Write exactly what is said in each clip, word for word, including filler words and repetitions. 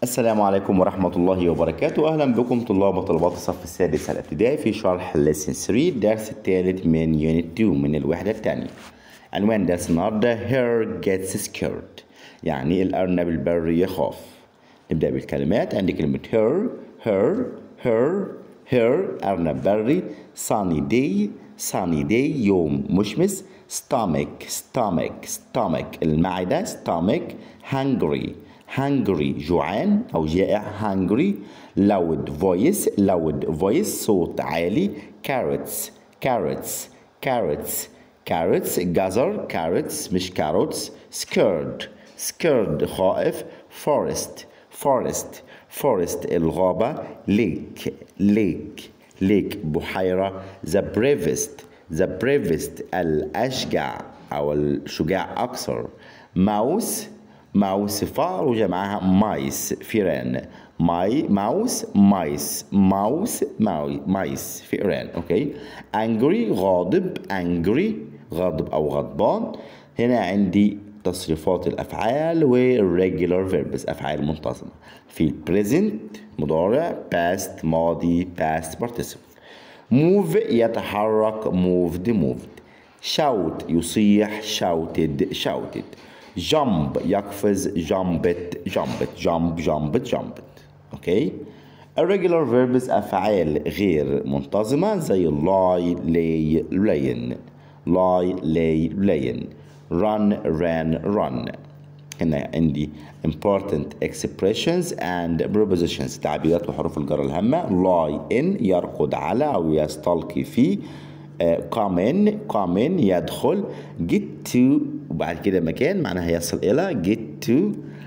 السلام عليكم ورحمة الله وبركاته. أهلا بكم طلاب وطلبات الصف السادس الابتدائي في شرح lesson ثلاثة الدرس الثالث من unit اتنين من الوحدة الثانية. عنوان درس النهاردة Hare gets scared، يعني الأرنب البري يخاف. نبدأ بالكلمات. عندي كلمة Hare Hare Hare Hare أرنب بري. sunny day sunny day يوم مشمس. stomach stomach stomach المعدة. stomach hungry hungry جوعان أو جائع. hungry loud voice loud voice صوت عالي. carrots carrots carrots carrots جزر. carrots مش carrots. scared scared خائف. forest forest forest الغابة. lake lake lake بحيرة. the bravest the bravest الأشجع أو الشجاع أكثر. mouse ماوس فار وجمعها مايس فيران. ماي ماوس مايس ماوس ماوي مايس فئران. اوكي. angry غاضب. angry غاضب او غضبان. هنا عندي تصريفات الافعال والريجولار فيربس افعال منتظمه. في present مضارع. past ماضي past participle. move يتحرك moved moved. shout يصيح shouted shouted. jump يقفز jumped jumped jump jumped jumped. اوكي. irregular verbs افعال غير منتظمه زي lie lay layin. lie lay layin. run ran run. هنا عندي important expressions and prepositions تعبيرات وحروف الجر الهامه. lie in يرقد على او يستلقي في. come in come in يدخل. get to وبعد كده مكان معناها يصل إلى. get to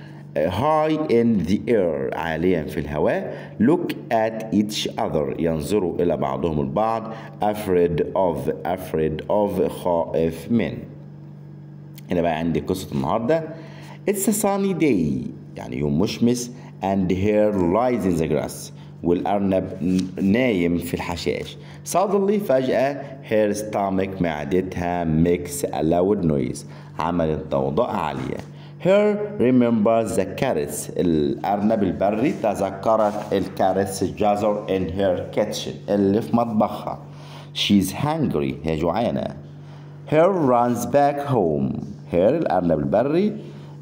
high in the air عاليا في الهواء. look at each other ينظروا إلى بعضهم البعض. afraid of afraid of خائف من. هنا بقى عندي قصة النهاردة. it's a sunny day يعني يوم مشمس. and hare lies in the grass والأرنب نايم في الحشائش. suddenly فجأة her stomach معدتها makes a loud noise عملت ضوضاء عالية. her remembers the carrots الأرنب البري تذكرت الكارث الجزر in her kitchen اللي في مطبخها. she's hungry هي جوعانة. her runs back home her الأرنب البري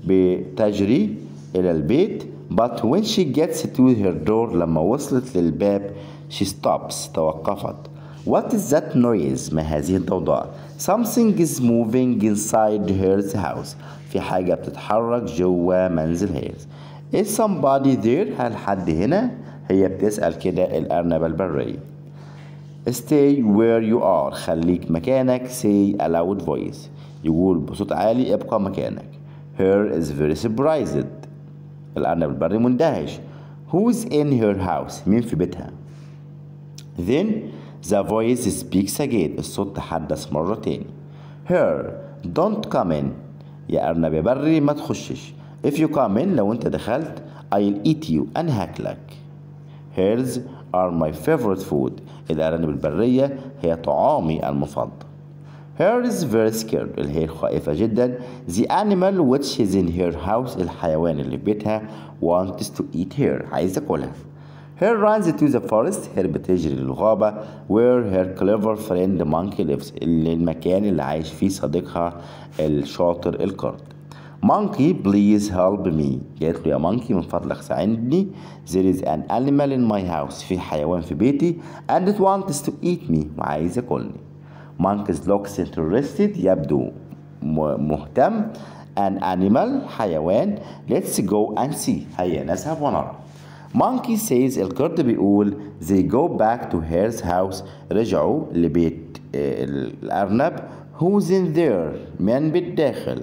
بتجري إلى البيت. but when she gets to her door لما وصلت للباب she stops توقفت. what is that noise ما هذه الضوضاء. something is moving inside her house في حاجة بتتحرك جوا منزل هيرز. is somebody there هل حد هنا. هي بتسأل كده الأرنبة البرية. stay where you are خليك مكانك. say a loud voice يقول بصوت عالي ابقى مكانك. her is very surprised الأرنب البري مندهش. who's in her house مين في بيتها. then the voice speaks again الصوت تحدث مرة تاني. her don't come in يا أرنب يا بري ما تخشش. if you come in لو أنت دخلت I'll eat you أنا هاكلك. hares are my favorite food الأرانب البرية هي طعامي المفضل. Hare is very scared الهير خائفة جدا. the animal which is in her house الحيوان اللي في بيتها wants to eat her عايز أكلها. Hare runs to the forest هير بتجري للغابة where her clever friend monkey lives اللي المكان اللي عايش فيه صديقها الشاطر القرد. monkey please help me قالت له يا مونكي من فضلك ساعدني. there is an animal in my house في حيوان في بيتي and it wants to eat me وعايز ياكلني. monkeys looks interested يبدو مهتم. an animal حيوان. let's go and see هيا نذهب ونرى. monkey says القرد بيقول they go back to hare's house رجعوا لبيت الأرنب. who's in there من بالداخل.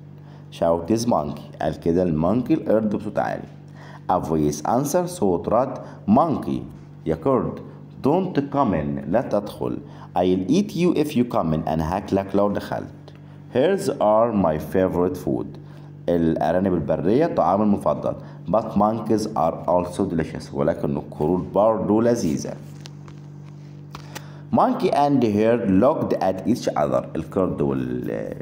shout is monkey قال كده المونكي القرد بصوت عالي. a voice answer صوت رد. monkey يا قرد don't come in لا تدخل. I'll eat you if you come in أنا هاكلك لو دخلت. hares are my favorite food الأرانب البرية طعامي المفضل. but monkeys are also delicious ولكن القرود برضو لذيذة. monkey and hare looked at each other القرد وال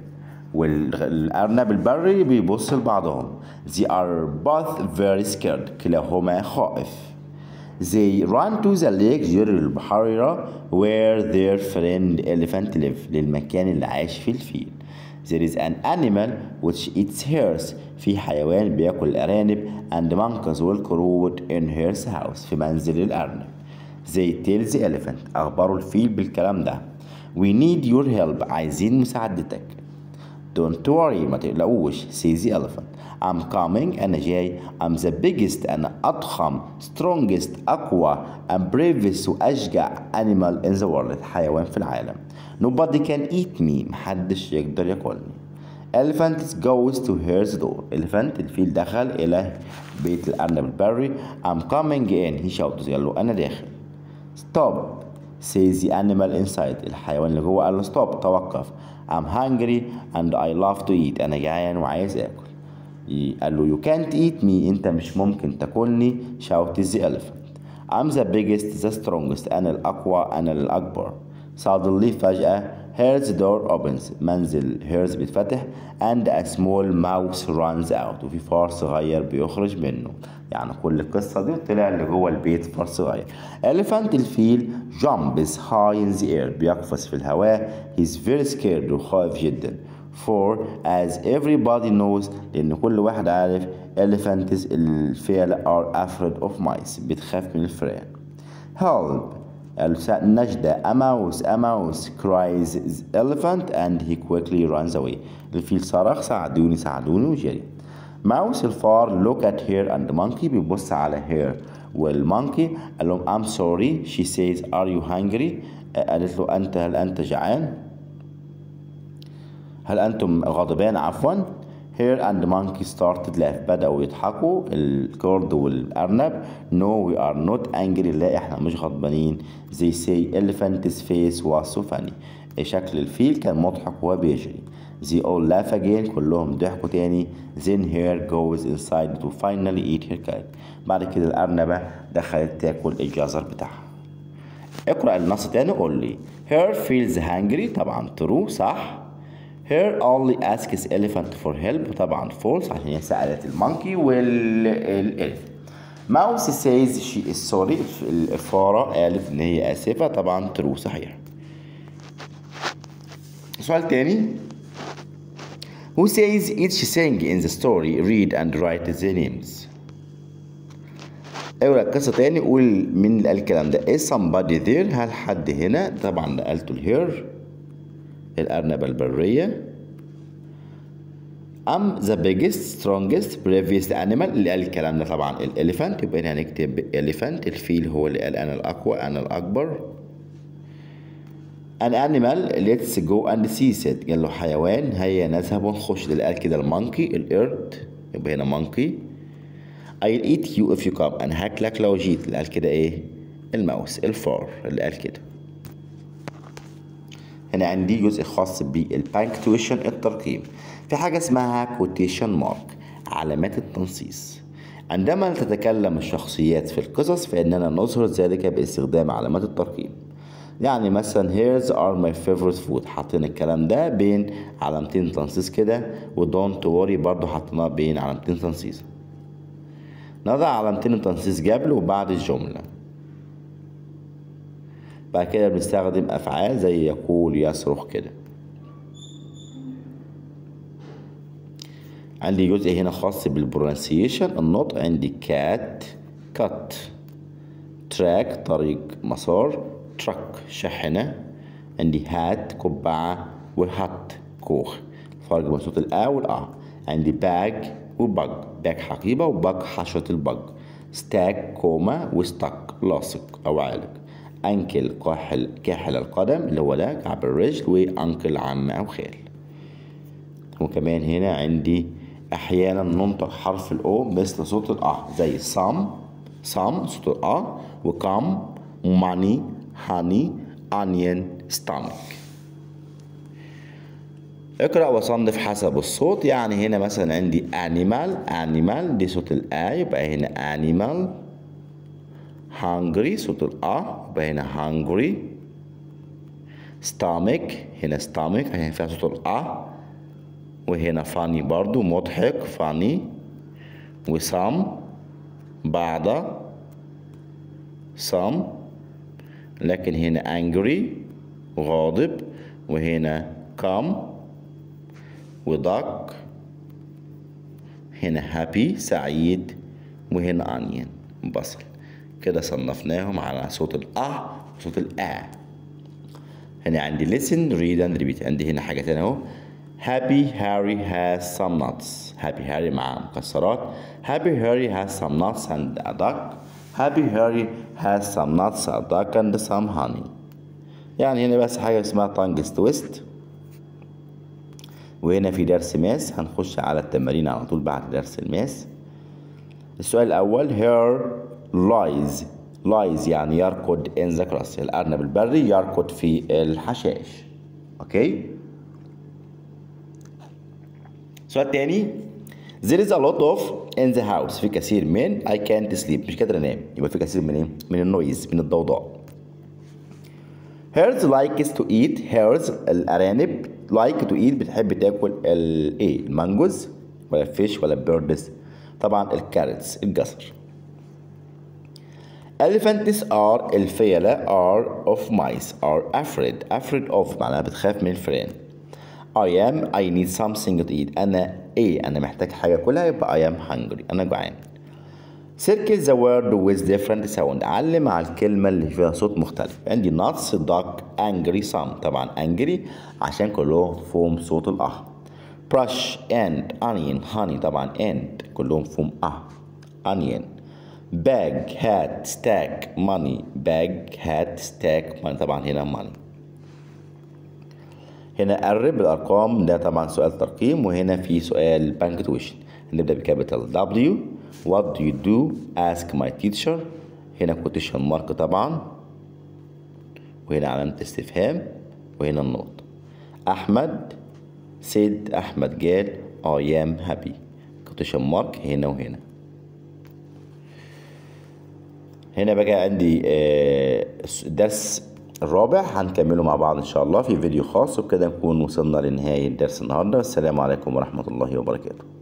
والأرنب البري بيبص لبعضهم. They are both very scared. كلاهما خائف. They run to the lake جروا البحيرة where their friend elephant live للمكان اللي عايش فيه الفيل. There is an animal which eats hares. في حيوان بياكل الأرانب and monkeys والقرود in his house في منزل الأرنب. They tell the elephant أخبروا الفيل بالكلام ده. We need your help. عايزين مساعدتك. Don't worry ما تقلقوش. Says the elephant. I'm coming. أنا جاي. I'm the biggest. أنا أضخم strongest أقوى and bravest وأشجع animal in the world حيوان في العالم. Nobody can eat me. محدش يقدر ياكلني. Elephant goes to his door. Elephant الفيل دخل إلى بيت الأرنب البري. I'm coming in. He shouts. قال له أنا داخل. Stop. Says the animal inside. الحيوان اللي جوه قال له stop. توقف. I'm hungry and I love to eat. أنا جعان وعايز آكل. قال له you can't eat me. أنت مش ممكن تاكلني. Shouts the elephant. I'm the biggest, the strongest. أنا الأقوى أنا الأكبر. Suddenly فجأة Here's the door opens. منزل Here's بيتفتح and a small mouse runs out. وفي فار صغير بيخرج منه. يعني كل القصة دي طلع اللي جوه البيت فار صغير. Elephant الفيل jumps high in the air. بيقفز في الهواء. He's very scared وخايف جدا. For as everybody knows لأن كل واحد عارف elephants الفيل are afraid of mice. بتخاف من الفئران. Help. النجدة a mouse a mouse cries the elephant and he quickly runs away. الفيل صرخ ساعدوني ساعدوني وجري. mouse الفار look at her and the monkey بيبص على her والمونكي قال لهم I'm sorry. She says are you hungry. قالت له أنت هل أنت جعان هل أنتم غضبان عفوا. Her and the monkey started laugh. بدأوا يضحكوا القرد والأرنب. No we are not angry. لا إحنا مش غضبانين. They say elephant's face was so funny. شكل الفيل كان مضحك وهو بيجري. They all laugh again. كلهم ضحكوا تاني. Then Hare goes inside to finally eat her cake. بعد كده الأرنبة دخلت تاكل الجزر بتاعها. اقرأ النص تاني قول لي. Hare feels hungry. طبعا true صح. Hare only asks elephant for help. طبعا false عشان هي سألت المونكي والإلف. Mouse says she is sorry. الفارة قالت إن هي آسفة. طبعا true صحيح. سؤال تاني. Who says each thing in the story? Read and write the names. اقرا القصة تاني قول مين اللي قال الكلام ده. Is somebody there. هل حد هنا. طبعا نقلته الهير الأرنبة البرية. I'm the biggest strongest bravest animal. اللي قال الكلام ده طبعا الإليفانت. يبقى هنا هنكتب إليفانت. الفيل هو اللي قال أنا الأقوى أنا الأكبر. An animal let's go and see it. قال له حيوان هيا نذهب ونخش. اللي قال كده المونكي القرد. يبقى هنا مونكي. I'll eat you if you come. أنا هاكلك لو جيت. اللي قال كده إيه الماوس الفار اللي قال كده. هنا عندي جزء خاص بالبانكتويشن الترقيم. في حاجة اسمها كوتيشن مارك علامات التنصيص. عندما تتكلم الشخصيات في القصص فإننا نظهر ذلك باستخدام علامات الترقيم. يعني مثلا here's are my favorite food. حاطين الكلام ده بين علامتين تنصيص كده. و don't worry برضو حطيناه بين علامتين تنصيص. نضع علامتين التنصيص قبل وبعد الجملة. بعد كده بنستخدم أفعال زي يقول يصرخ كده. عندي جزء هنا خاص بالبرونسيشن النطق. عندي كات كات تراك طريق مسار تراك شاحنة. عندي هات قبعة وهات كوخ. فرق بين صوت الآ والآ. عندي باج وبج. باج حقيبة وبج حشرة البج. ستاك كوما وستاك لاصق أو عالق. أنكل كاحل كاحل القدم اللي هو ده كعب الرجل. وأنكل عم أو خال. وكمان هنا عندي أحيانا ننطق حرف الأو مثل صوت الأ زي صم صم صوت الأ وكم ماني هاني أنين ستامك. اقرأ وصنف حسب الصوت. يعني هنا مثلا عندي animal animal دي صوت الآ يبقى هنا animal. hungry صوت الأ يبقى هنا hungry. stomach هنا stomach عشان فيها صوت الأ. وهنا funny برضو مضحك funny، وsome بعض some، لكن هنا angry غاضب، وهنا calm وduck، هنا happy سعيد، وهنا onion بصل. كده صنفناهم على صوت الأ وصوت الآ. هنا عندي listen read and repeat. عندي هنا حاجتين اهو. Happy Harry has some nuts. Happy Harry مع مكسرات. Happy Harry has some nuts and a duck. Happy Harry has some nuts, a duck and some honey. يعني هنا بس حاجة اسمها tongue twist. وهنا في درس ماس، هنخش على التمارين على طول بعد درس الماس. السؤال الأول here lies. lies يعني يركض in the grass. الأرنب البري يركض في الحشائش. أوكي. السؤال التاني there is a lot of in the house. في كثير من I can't sleep مش قادر أنام. يبقى في كثير من إيه؟ من النويز، من الضوضاء. Hares likes to eat. hares الأرانب like to eat بتحب تاكل الإيه؟ المانجوز ولا الفيش ولا البيردز؟ طبعا الكارتس الجزر. Elephants are الفيلة are of mice are afraid afraid of معناها بتخاف من الفئران. I am I need something to eat. أنا إيه؟ أنا محتاج حاجة أكلها، يبقى I am hungry أنا جوعان. Circle the word with different sound. علم على الكلمة اللي فيها صوت مختلف. عندي nuts duck angry some. طبعا angry عشان كلهم فيهم صوت الأه. brush and onion honey. طبعا and كلهم فيهم أه onion. bag hat stack money. bag hat stack money. طبعا هنا money. هنا قرب الأرقام، ده طبعا سؤال ترقيم، وهنا في سؤال punctuation. هنبدأ بكابيتال W. What do you do? Ask my teacher. هنا quotation mark طبعا، وهنا علامة استفهام، وهنا النقطة. أحمد said أحمد قال I am happy. quotation mark هنا وهنا. هنا بقى عندي الدرس الرابع هنكمله مع بعض إن شاء الله في فيديو خاص، وبكده نكون وصلنا لنهاية درس النهاردة. السلام عليكم ورحمة الله وبركاته.